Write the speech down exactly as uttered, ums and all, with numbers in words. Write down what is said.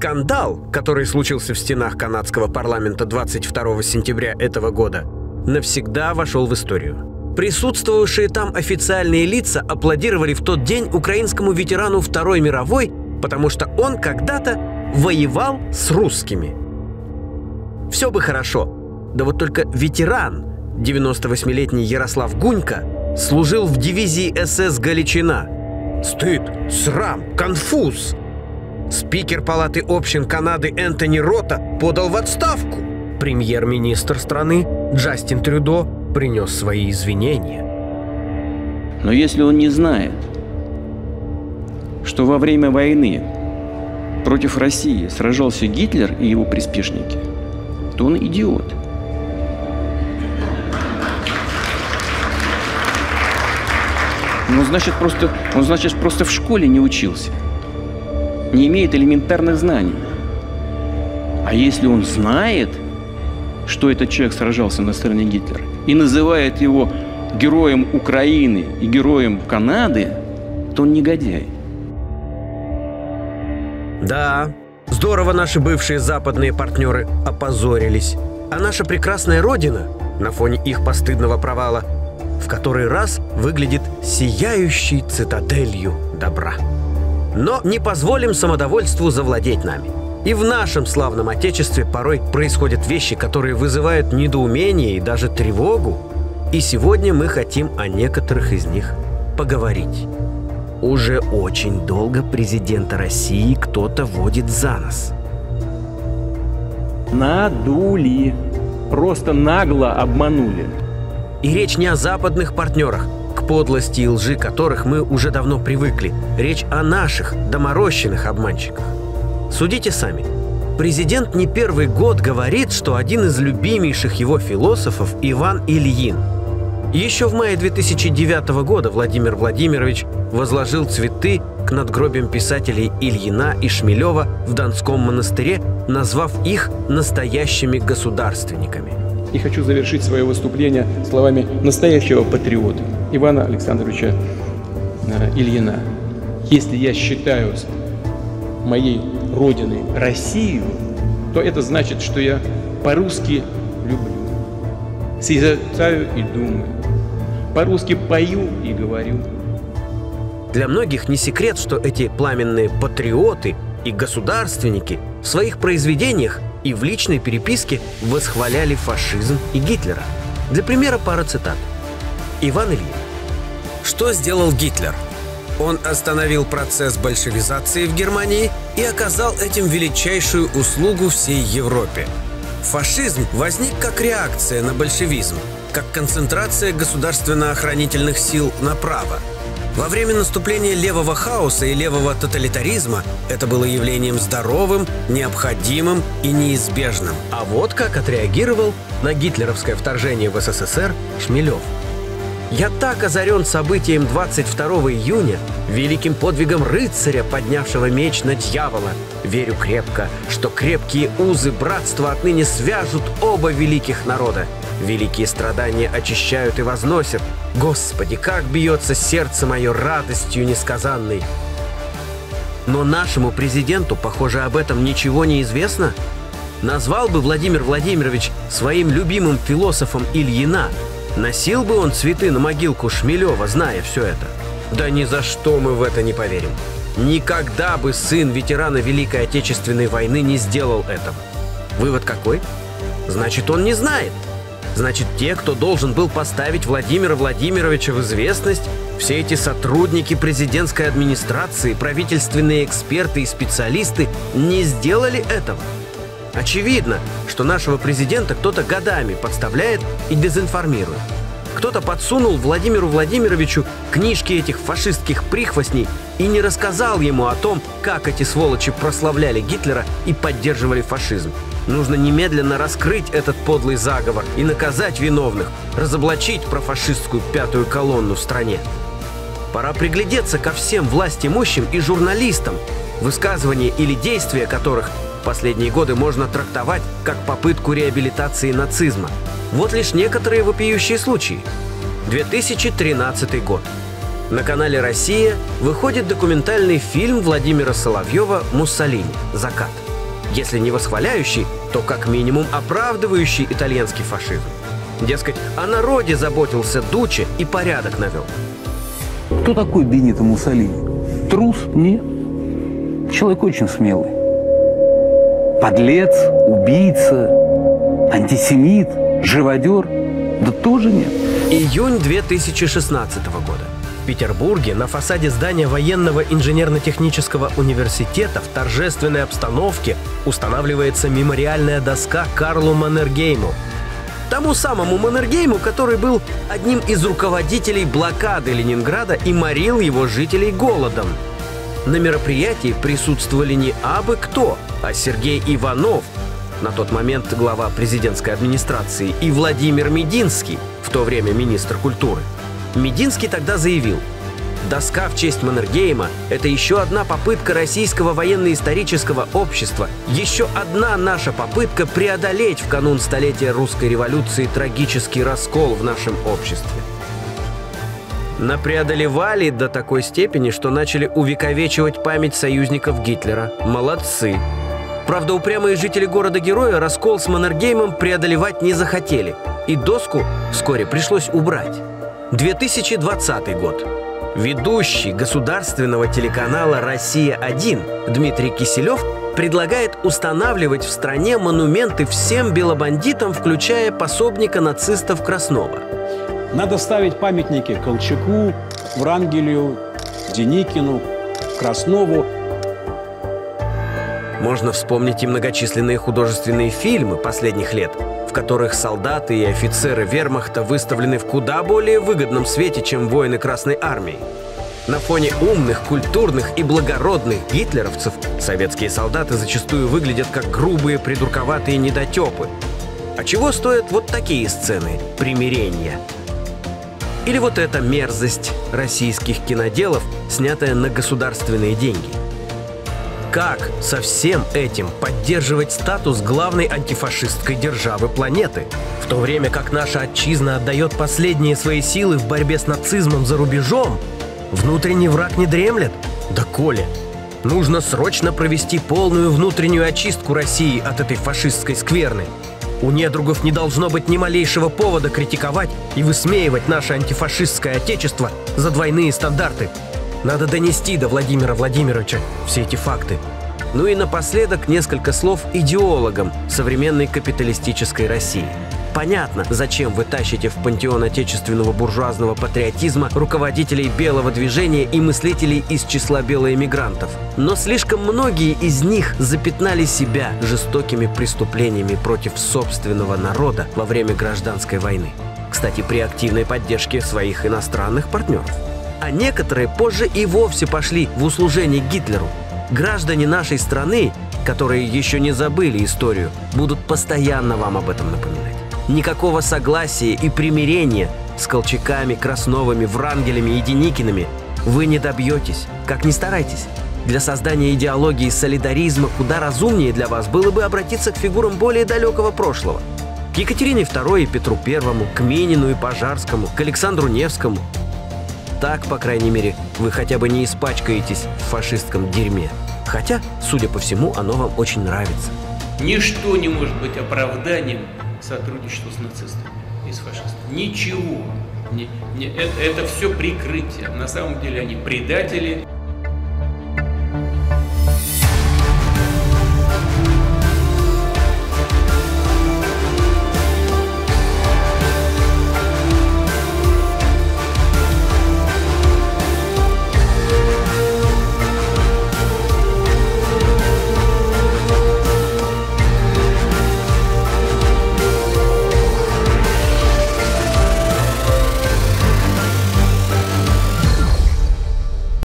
Скандал, который случился в стенах канадского парламента двадцать второго сентября этого года, навсегда вошел в историю. Присутствовавшие там официальные лица аплодировали в тот день украинскому ветерану Второй мировой, потому что он когда-то воевал с русскими. Все бы хорошо, да вот только ветеран, девяносто восьмилетний Ярослав Гунька, служил в дивизии эс эс «Галичина». Стыд, срам, конфуз. Спикер Палаты общин Канады Энтони Рота подал в отставку. Премьер-министр страны Джастин Трюдо принес свои извинения. Но если он не знает, что во время войны против России сражался Гитлер и его приспешники, то он идиот. Он значит, просто, он, значит, просто в школе не учился, не имеет элементарных знаний. А если он знает, что этот человек сражался на стороне Гитлера, и называет его героем Украины и героем Канады, то он негодяй. Да, здорово наши бывшие западные партнеры опозорились. А наша прекрасная Родина на фоне их постыдного провала в который раз выглядит сияющей цитаделью добра. Но не позволим самодовольству завладеть нами. И в нашем славном Отечестве порой происходят вещи, которые вызывают недоумение и даже тревогу. И сегодня мы хотим о некоторых из них поговорить. Уже очень долго президента России кто-то водит за нос. Надули. Просто нагло обманули. И речь не о западных партнерах, к подлости и лжи которых мы уже давно привыкли. Речь о наших доморощенных обманщиках. Судите сами. Президент не первый год говорит, что один из любимейших его философов Иван Ильин. Еще в мае две тысячи девятого года Владимир Владимирович возложил цветы к надгробиям писателей Ильина и Шмелева в Донском монастыре, назвав их настоящими государственниками. И хочу завершить свое выступление словами настоящего патриота Ивана Александровича Ильина. Если я считаю моей родиной Россию, то это значит, что я по-русски люблю, созерцаю и думаю, по-русски пою и говорю. Для многих не секрет, что эти пламенные патриоты и государственники в своих произведениях и в личной переписке восхваляли фашизм и Гитлера. Для примера пара цитат. Иван Ильин. Что сделал Гитлер? Он остановил процесс большевизации в Германии и оказал этим величайшую услугу всей Европе. Фашизм возник как реакция на большевизм, как концентрация государственно-охранительных сил направо. Во время наступления левого хаоса и левого тоталитаризма это было явлением здоровым, необходимым и неизбежным. А вот как отреагировал на гитлеровское вторжение в эс эс эс эр Шмелев. «Я так озарен событием двадцать второго июня, великим подвигом рыцаря, поднявшего меч на дьявола. Верю крепко, что крепкие узы братства отныне свяжут оба великих народа. Великие страдания очищают и возносят. Господи, как бьется сердце мое радостью несказанной!» Но нашему президенту, похоже, об этом ничего не известно. Назвал бы Владимир Владимирович своим любимым философом Ильина, носил бы он цветы на могилку Шмелева, зная все это? Да ни за что мы в это не поверим. Никогда бы сын ветерана Великой Отечественной войны не сделал этого. Вывод какой? Значит, он не знает. Значит, те, кто должен был поставить Владимира Владимировича в известность, все эти сотрудники президентской администрации, правительственные эксперты и специалисты не сделали этого. Очевидно, что нашего президента кто-то годами подставляет и дезинформирует. Кто-то подсунул Владимиру Владимировичу книжки этих фашистских прихвостней и не рассказал ему о том, как эти сволочи прославляли Гитлера и поддерживали фашизм. Нужно немедленно раскрыть этот подлый заговор и наказать виновных, разоблачить профашистскую пятую колонну в стране. Пора приглядеться ко всем властимущим и журналистам, высказывания или действия которых в последние годы можно трактовать как попытку реабилитации нацизма. Вот лишь некоторые вопиющие случаи. две тысячи тринадцатый год. На канале «Россия» выходит документальный фильм Владимира Соловьева «Муссолини. Закат». Если не восхваляющий, то как минимум оправдывающий итальянский фашизм. Дескать, о народе заботился Дуччи и порядок навел. Кто такой Бенито Муссолини? Трус? Нет. Человек очень смелый. Подлец, убийца, антисемит, живодер? Да тоже нет. Июнь две тысячи шестнадцатого года. В Петербурге на фасаде здания военного инженерно-технического университета в торжественной обстановке устанавливается мемориальная доска Карлу Маннергейму. Тому самому Маннергейму, который был одним из руководителей блокады Ленинграда и морил его жителей голодом. На мероприятии присутствовали не абы кто, а Сергей Иванов, на тот момент глава президентской администрации, и Владимир Мединский, в то время министр культуры. Мединский тогда заявил: доска в честь Маннергейма – это еще одна попытка Российского военно-исторического общества, еще одна наша попытка преодолеть в канун столетия русской революции трагический раскол в нашем обществе. Напреодолевали до такой степени, что начали увековечивать память союзников Гитлера. Молодцы. Правда, упрямые жители города-героя раскол с Маннергеймом преодолевать не захотели, и доску вскоре пришлось убрать. две тысячи двадцатый год. Ведущий государственного телеканала «Россия один» Дмитрий Киселев предлагает устанавливать в стране монументы всем белобандитам, включая пособника нацистов Краснова. Надо ставить памятники Колчаку, Врангелю, Деникину, Краснову. Можно вспомнить и многочисленные художественные фильмы последних лет, в которых солдаты и офицеры вермахта выставлены в куда более выгодном свете, чем воины Красной Армии. На фоне умных, культурных и благородных гитлеровцев советские солдаты зачастую выглядят как грубые, придурковатые недотепы. А чего стоят вот такие сцены примирения? Или вот эта мерзость российских киноделов, снятая на государственные деньги? Как со всем этим поддерживать статус главной антифашистской державы планеты, в то время как наша отчизна отдает последние свои силы в борьбе с нацизмом за рубежом? Внутренний враг не дремлет? Да коли! Нужно срочно провести полную внутреннюю очистку России от этой фашистской скверны. У недругов не должно быть ни малейшего повода критиковать и высмеивать наше антифашистское отечество за двойные стандарты. Надо донести до Владимира Владимировича все эти факты. Ну и напоследок несколько слов идеологам современной капиталистической России. Понятно, зачем вы тащите в пантеон отечественного буржуазного патриотизма руководителей белого движения и мыслителей из числа белоэмигрантов. Но слишком многие из них запятнали себя жестокими преступлениями против собственного народа во время гражданской войны. Кстати, при активной поддержке своих иностранных партнеров. А некоторые позже и вовсе пошли в услужение Гитлеру. Граждане нашей страны, которые еще не забыли историю, будут постоянно вам об этом напоминать. Никакого согласия и примирения с Колчаками, Красновыми, Врангелями и Деникинами вы не добьетесь, как ни старайтесь. Для создания идеологии солидаризма куда разумнее для вас было бы обратиться к фигурам более далекого прошлого. К Екатерине Второй и Петру Первому, к Минину и Пожарскому, к Александру Невскому. Так, по крайней мере, вы хотя бы не испачкаетесь в фашистском дерьме. Хотя, судя по всему, оно вам очень нравится. Ничто не может быть оправданием сотрудничества с нацистами и с фашистами. Ничего. Не, не, это, это все прикрытие. На самом деле они предатели.